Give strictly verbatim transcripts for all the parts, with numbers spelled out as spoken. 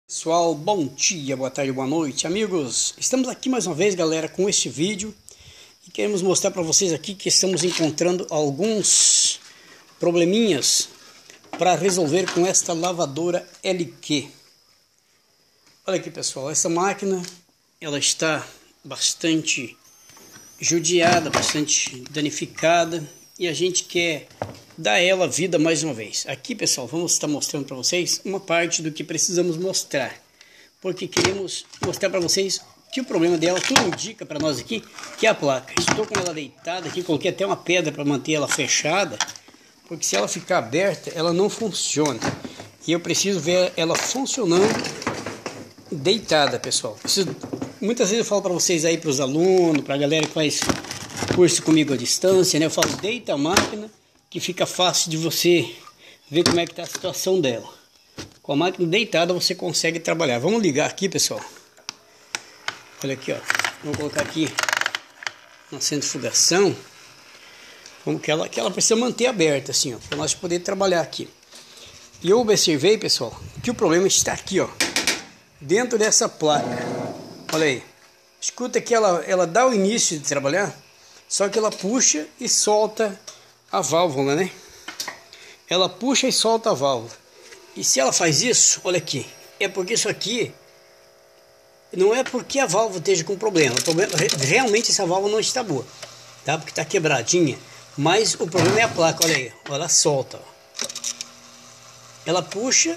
Pessoal, bom dia, boa tarde, boa noite, amigos. Estamos aqui mais uma vez, galera, com este vídeo e queremos mostrar para vocês aqui que estamos encontrando alguns probleminhas para resolver com esta lavadora L Q. Olha aqui, pessoal, essa máquina ela está bastante judiada, bastante danificada e a gente quer dar ela vida mais uma vez. Aqui, pessoal, vamos estar mostrando para vocês uma parte do que precisamos mostrar, porque queremos mostrar para vocês que o problema dela, tudo indica para nós aqui, que é a placa. Estou com ela deitada aqui, coloquei até uma pedra para manter ela fechada, porque se ela ficar aberta, ela não funciona. E eu preciso ver ela funcionando deitada, pessoal. Preciso... Muitas vezes eu falo para vocês aí, para os alunos, para a galera que faz curso comigo à distância, né? Eu falo, deita a máquina, que fica fácil de você ver como é que está a situação dela. Com a máquina deitada você consegue trabalhar. Vamos ligar aqui, pessoal. Olha aqui, ó. Vou colocar aqui na centrifugação. Como que ela, que ela precisa manter aberta, assim, ó, para nós poder trabalhar aqui. E eu observei, pessoal, que o problema está aqui, ó, dentro dessa placa. Olha aí. Escuta que ela, ela dá o início de trabalhar, só que ela puxa e solta a válvula, né? Ela puxa e solta a válvula. E se ela faz isso, olha aqui, é porque isso aqui não é porque a válvula esteja com problema. O problema realmente essa válvula não está boa, tá? Porque está quebradinha. Mas o problema é a placa, olha aí, ela solta, ó. Ela puxa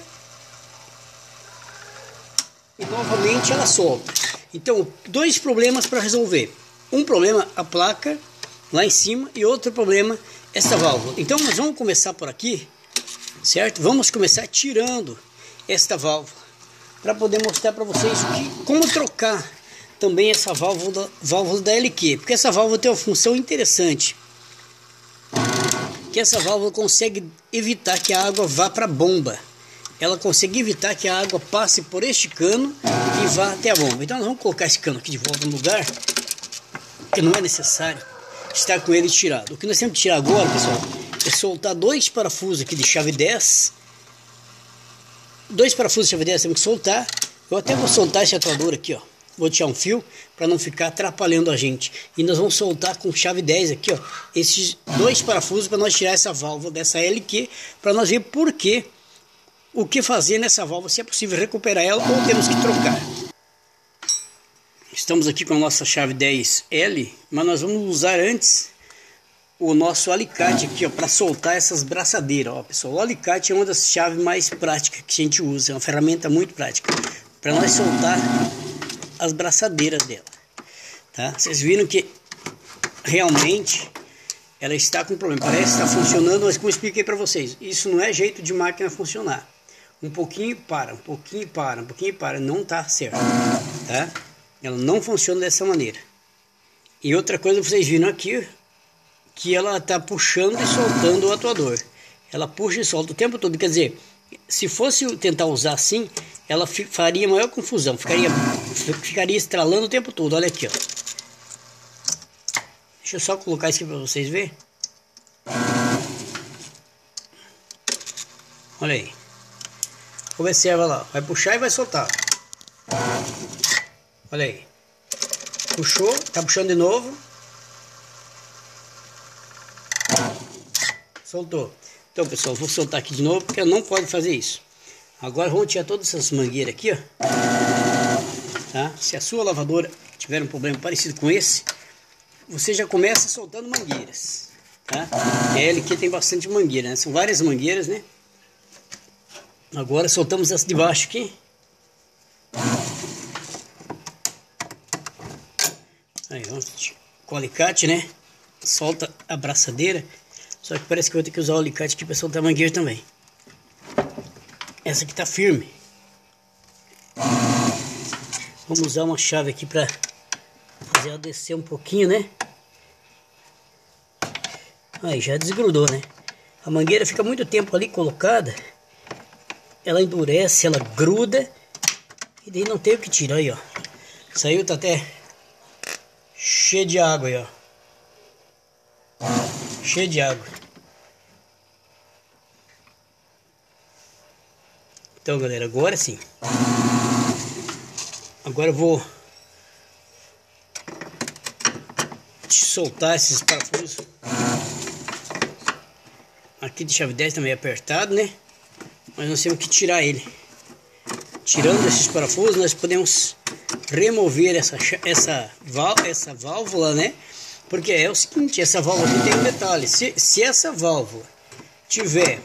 e novamente ela solta. Então, dois problemas para resolver. Um problema a placa lá em cima e outro problema essa válvula. Então nós vamos começar por aqui, certo? Vamos começar tirando esta válvula para poder mostrar para vocês que, como trocar também essa válvula, válvula da L Q, porque essa válvula tem uma função interessante, que essa válvula consegue evitar que a água vá para a bomba. Ela consegue evitar que a água passe por este cano e vá até a bomba. Então nós vamos colocar esse cano aqui de volta no lugar, que não é necessário estar com ele tirado. O que nós temos que tirar agora, pessoal, é soltar dois parafusos aqui de chave dez. Dois parafusos de chave dez temos que soltar. Eu até vou soltar esse atuador aqui, ó. Vou tirar um fio para não ficar atrapalhando a gente. E nós vamos soltar com chave dez aqui, ó, esses dois parafusos para nós tirar essa válvula dessa L Q, para nós ver por que, o que fazer nessa válvula, se é possível recuperar ela ou temos que trocar. Estamos aqui com a nossa chave dez L, mas nós vamos usar antes o nosso alicate aqui, ó, para soltar essas braçadeiras, ó, pessoal. O alicate é uma das chaves mais práticas que a gente usa, é uma ferramenta muito prática para nós soltar as braçadeiras dela, tá? Vocês viram que realmente ela está com problema, parece estar funcionando, mas como eu expliquei para vocês, isso não é jeito de máquina funcionar. Um pouquinho para, um pouquinho para, um pouquinho para, não está certo, tá? Ela não funciona dessa maneira. E outra coisa, vocês viram aqui que ela está puxando e soltando o atuador. Ela puxa e solta o tempo todo. Quer dizer, se fosse tentar usar assim, ela faria maior confusão. Ficaria, ficaria estralando o tempo todo. Olha aqui, ó. Deixa eu só colocar isso aqui para vocês verem. Olha aí. Observa lá. Vai puxar e vai soltar. Olha aí, puxou, tá puxando de novo, soltou. Então, pessoal, vou soltar aqui de novo, porque não pode fazer isso. Agora vamos tirar todas essas mangueiras aqui, ó, tá? Se a sua lavadora tiver um problema parecido com esse, você já começa soltando mangueiras, tá? A L Q tem bastante mangueira, né? São várias mangueiras, né? Agora soltamos essa de baixo aqui. Aí, vamos com o alicate, né? Solta a braçadeira. Só que parece que eu vou ter que usar o alicate aqui para soltar a mangueira também. Essa aqui tá firme. Vamos usar uma chave aqui para fazer ela descer um pouquinho, né? Aí, já desgrudou, né? A mangueira fica muito tempo ali colocada. Ela endurece, ela gruda. E daí não tem o que tirar aí, ó. Saiu, tá até cheio de água aí, ó. Cheio de água. Então, galera, agora sim. Agora eu vou soltar esses parafusos. Aqui de chave dez também é apertado, né? Mas nós temos que tirar ele. Tirando esses parafusos, nós podemos remover essa, essa, essa válvula, né? Porque é o seguinte, essa válvula aqui tem um detalhe. Se, se essa válvula tiver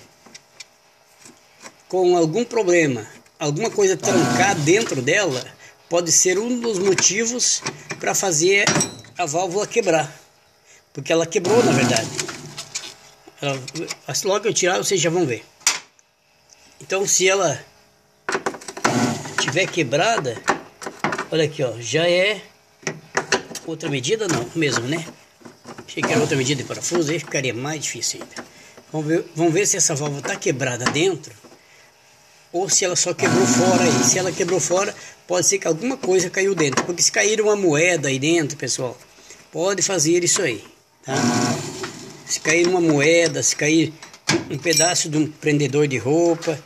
com algum problema, alguma coisa trancar dentro dela, pode ser um dos motivos para fazer a válvula quebrar. Porque ela quebrou, na verdade. Ela, logo que eu tirar, vocês já vão ver. Então, se ela tiver quebrada, olha aqui, ó, já é outra medida, não, mesmo, né? Achei que era outra medida de parafuso, aí ficaria mais difícil ainda. Vamos ver, vamos ver se essa válvula está quebrada dentro ou se ela só quebrou fora aí. Se ela quebrou fora, pode ser que alguma coisa caiu dentro, porque se cair uma moeda aí dentro, pessoal, pode fazer isso aí, tá? Se cair uma moeda, se cair um pedaço de um prendedor de roupa,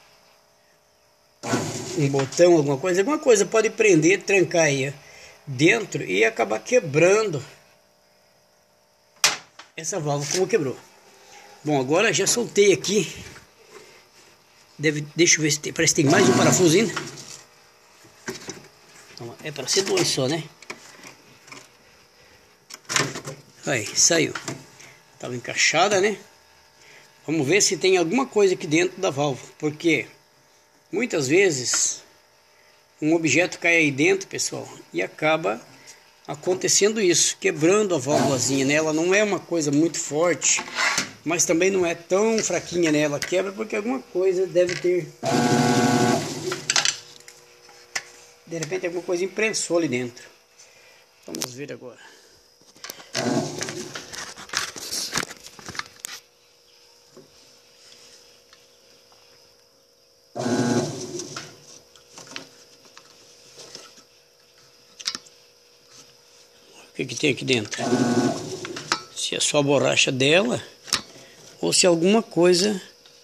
um botão, alguma coisa, alguma coisa pode prender, trancar aí dentro e acabar quebrando essa válvula como quebrou. Bom, agora já soltei aqui. Deve, deixa eu ver se tem, parece que tem mais um parafuso ainda. É para ser dois só, né? Aí, saiu. Estava encaixada, né? Vamos ver se tem alguma coisa aqui dentro da válvula, porque muitas vezes um objeto cai aí dentro, pessoal, e acaba acontecendo isso, quebrando a válvulazinha, né? Ela não é uma coisa muito forte, mas também não é tão fraquinha, né? Ela quebra porque alguma coisa deve ter, de repente alguma coisa imprensou ali dentro. Vamos ver agora. O que que tem aqui dentro? Se é só a borracha dela ou se é alguma coisa.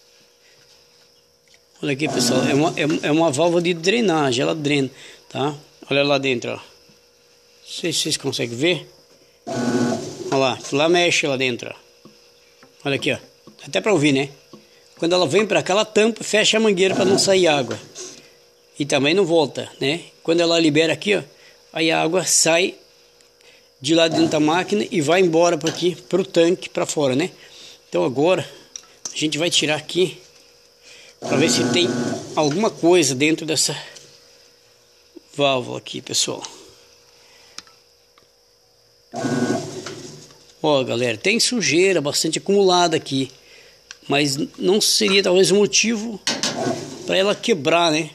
Olha aqui, pessoal, é uma, é, é uma válvula de drenagem, ela drena, tá? Olha lá dentro, ó. Não sei se vocês conseguem ver. Olha lá, lá mexe lá dentro, ó. Olha aqui, ó. Até para ouvir, né? Quando ela vem para cá, ela tampa, fecha a mangueira para não sair água. E também não volta, né? Quando ela libera aqui, ó, aí a água sai de lá dentro da máquina e vai embora para aqui, para o tanque, para fora, né? Então agora a gente vai tirar aqui para ver se tem alguma coisa dentro dessa válvula aqui, pessoal. Ó, galera, tem sujeira bastante acumulada aqui, mas não seria talvez um motivo para ela quebrar, né?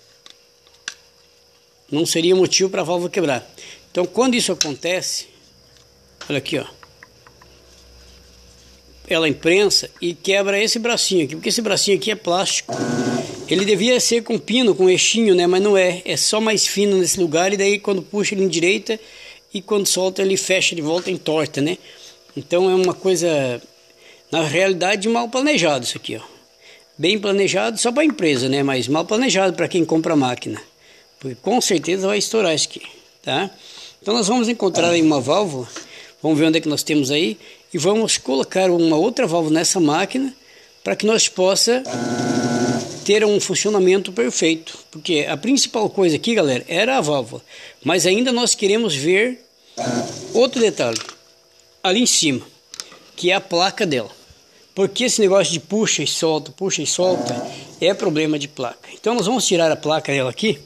Não seria motivo para a válvula quebrar. Então, quando isso acontece, olha aqui, ó, ela imprensa e quebra esse bracinho aqui, porque esse bracinho aqui é plástico. Ele devia ser com pino, com eixinho, né? Mas não é, é só mais fino nesse lugar, e daí quando puxa ele endireita e quando solta ele fecha de volta em torta, né? Então é uma coisa, na realidade, mal planejado isso aqui, ó. Bem planejado só para a empresa, né? Mas mal planejado para quem compra a máquina, porque com certeza vai estourar isso aqui, tá? Então nós vamos encontrar aí uma válvula, vamos ver onde é que nós temos aí, e vamos colocar uma outra válvula nessa máquina para que nós possa ter um funcionamento perfeito. Porque a principal coisa aqui, galera, era a válvula, mas ainda nós queremos ver outro detalhe ali em cima, que é a placa dela. Porque esse negócio de puxa e solta, puxa e solta, é problema de placa. Então nós vamos tirar a placa dela aqui.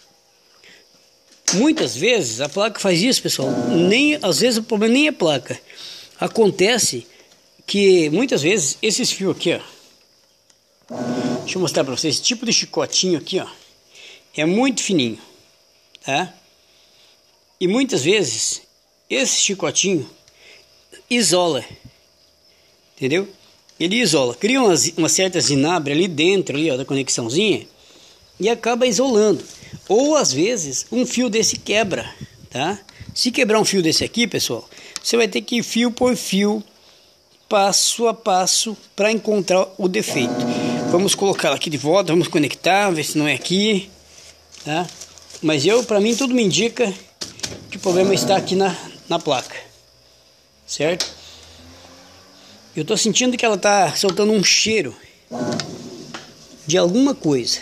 Muitas vezes a placa faz isso, pessoal. Nem, às vezes o problema nem é placa. Acontece que muitas vezes esses fios aqui, ó, deixa eu mostrar para vocês, esse tipo de chicotinho aqui, ó, é muito fininho, tá? E muitas vezes esse chicotinho isola, entendeu? Ele isola, cria uma, uma certa zinabre ali dentro ali, ó, da conexãozinha, e acaba isolando. Ou às vezes um fio desse quebra, tá? Se quebrar um fio desse aqui, pessoal, você vai ter que ir fio por fio, passo a passo, para encontrar o defeito. Vamos colocar aqui de volta, vamos conectar, ver se não é aqui, tá? Mas eu, para mim, tudo me indica que o problema está aqui na, na placa, certo? Eu tô sentindo que ela tá soltando um cheiro de alguma coisa.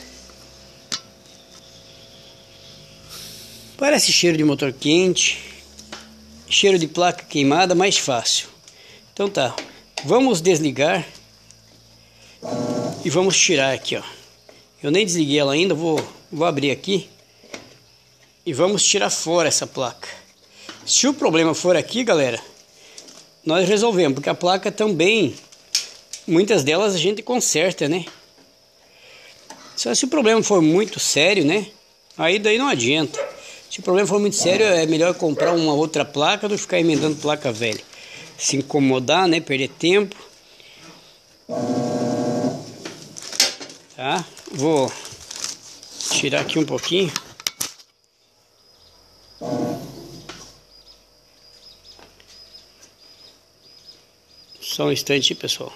Parece cheiro de motor quente, cheiro de placa queimada, mais fácil. Então tá, vamos desligar e vamos tirar aqui, ó. Eu nem desliguei ela ainda, vou, vou abrir aqui e vamos tirar fora essa placa. Se o problema for aqui, galera, nós resolvemos, porque a placa também, muitas delas a gente conserta, né? Só se o problema for muito sério, né? Aí daí não adianta. Se o problema for muito sério, é melhor comprar uma outra placa do que ficar emendando placa velha. Se incomodar, né? Perder tempo. Tá? Vou tirar aqui um pouquinho. Só um instante, pessoal.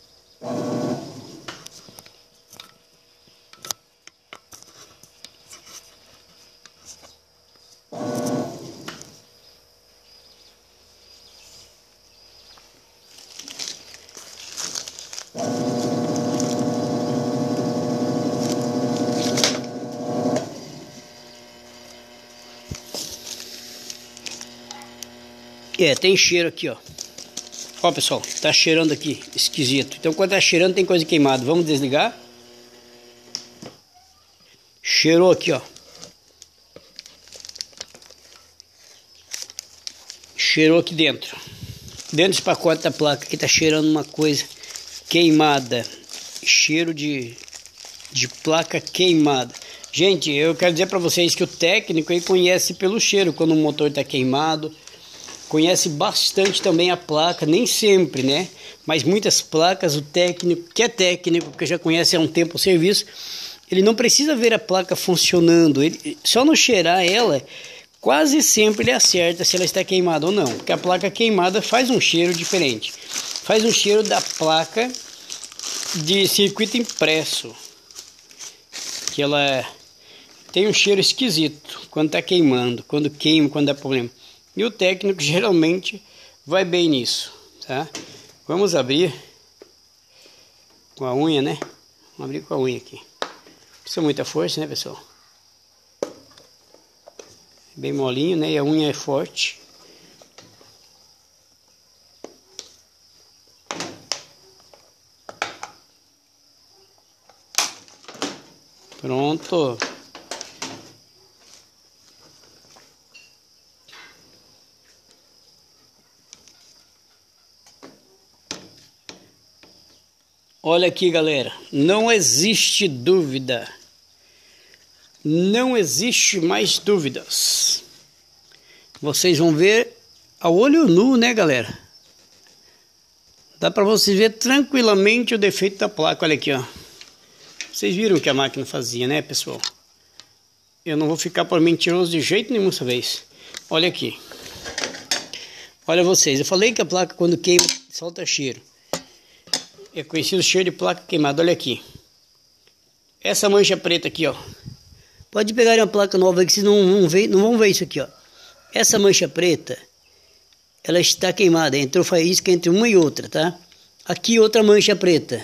É, tem cheiro aqui, ó. Ó, pessoal, tá cheirando aqui, esquisito. Então, quando tá cheirando, tem coisa queimada. Vamos desligar. Cheirou aqui, ó. Cheirou aqui dentro. Dentro desse pacote da placa aqui tá cheirando uma coisa queimada. Cheiro de, de placa queimada. Gente, eu quero dizer para vocês que o técnico aí conhece pelo cheiro quando o motor tá queimado. Conhece bastante também a placa, nem sempre, né? Mas muitas placas, o técnico, que é técnico, que já conhece há um tempo o serviço, ele não precisa ver a placa funcionando. Ele, só no cheirar ela, quase sempre ele acerta se ela está queimada ou não. Porque a placa queimada faz um cheiro diferente. Faz um cheiro da placa de circuito impresso. Que ela tem um cheiro esquisito quando está queimando, quando queima, quando dá problema. E o técnico geralmente vai bem nisso, tá? Vamos abrir com a unha, né? Vamos abrir com a unha aqui. Não precisa muita força, né, pessoal? Bem molinho, né? E a unha é forte. Pronto. Olha aqui, galera, não existe dúvida, não existe mais dúvidas. Vocês vão ver a olho nu, né, galera? Dá para vocês ver tranquilamente o defeito da placa, olha aqui, ó. Vocês viram o que a máquina fazia, né, pessoal? Eu não vou ficar por mentiroso de jeito nenhum dessa vez. Olha aqui. Olha vocês, eu falei que a placa quando queima solta cheiro. É conhecido cheiro de placa queimada, olha aqui. Essa mancha preta aqui, ó. Pode pegar uma placa nova que vocês não, não, vê, não vão ver isso aqui, ó. Essa mancha preta, ela está queimada. Entrou faísca entre uma e outra, tá? Aqui outra mancha preta.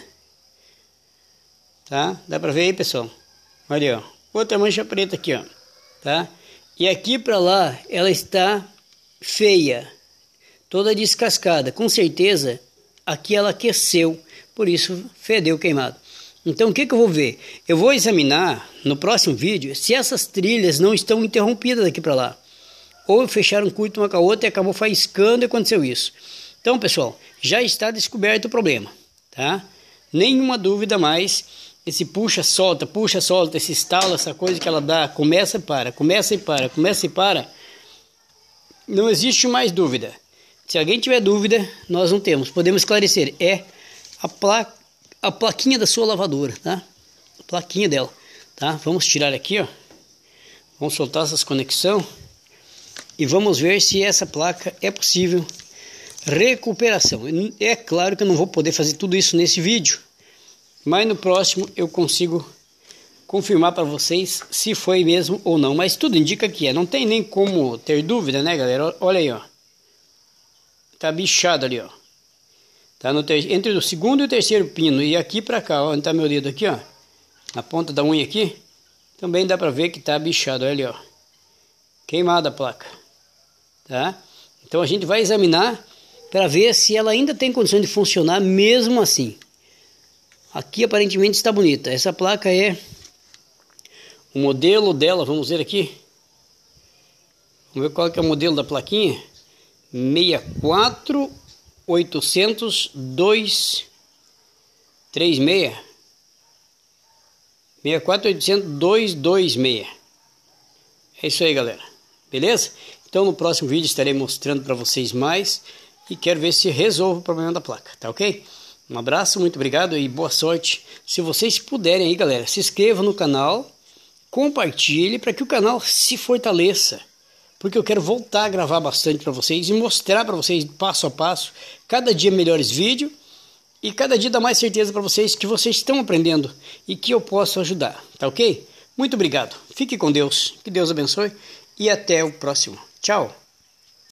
Tá? Dá pra ver aí, pessoal? Olha, ó. Outra mancha preta aqui, ó. Tá? E aqui pra lá, ela está feia. Toda descascada. Com certeza, aqui ela aqueceu. Por isso, fedeu queimado. Então, o que, que eu vou ver? Eu vou examinar no próximo vídeo se essas trilhas não estão interrompidas daqui para lá. Ou fecharam curto uma com a outra e acabou faiscando e aconteceu isso. Então, pessoal, já está descoberto o problema, tá? Nenhuma dúvida mais. Esse puxa, solta, puxa, solta, esse estalo, essa coisa que ela dá, começa e para, começa e para, começa e para. Não existe mais dúvida. Se alguém tiver dúvida, nós não temos. Podemos esclarecer. É a, pla a plaquinha da sua lavadora, tá? A plaquinha dela, tá? Vamos tirar aqui, ó. Vamos soltar essas conexões. E vamos ver se essa placa é possível recuperação. É claro que eu não vou poder fazer tudo isso nesse vídeo. Mas no próximo eu consigo confirmar para vocês se foi mesmo ou não, mas tudo indica que é, não tem nem como ter dúvida, né, galera? Olha aí, ó, tá bichado ali, ó, tá no ter... entre o segundo e o terceiro pino, e aqui para cá, ó, onde tá meu dedo aqui, ó, na ponta da unha aqui, também dá para ver que tá bichado, olha ali, ó, queimada a placa, tá? Então a gente vai examinar para ver se ela ainda tem condição de funcionar mesmo assim. Aqui aparentemente está bonita. Essa placa é o modelo dela, vamos ver aqui. Vamos ver qual que é o modelo da plaquinha. seis quatro oitocentos dois três seis. seis quatro oitocentos dois dois seis. É isso aí, galera. Beleza? Então no próximo vídeo estarei mostrando para vocês mais e quero ver se resolvo o problema da placa, tá ok? Um abraço, muito obrigado e boa sorte. Se vocês puderem aí, galera, se inscrevam no canal, compartilhe para que o canal se fortaleça, porque eu quero voltar a gravar bastante para vocês e mostrar para vocês passo a passo, cada dia melhores vídeos e cada dia dar mais certeza para vocês que vocês estão aprendendo e que eu posso ajudar, tá ok? Muito obrigado, fique com Deus, que Deus abençoe e até o próximo. Tchau!